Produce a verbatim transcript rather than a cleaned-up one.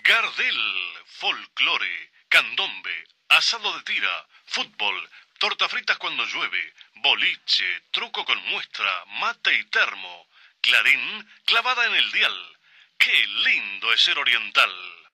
Gardel, folclore, candombe, asado de tira, fútbol, torta fritas cuando llueve, boliche, truco con muestra, mate y termo, Clarín clavada en el dial. ¡Qué lindo es ser oriental!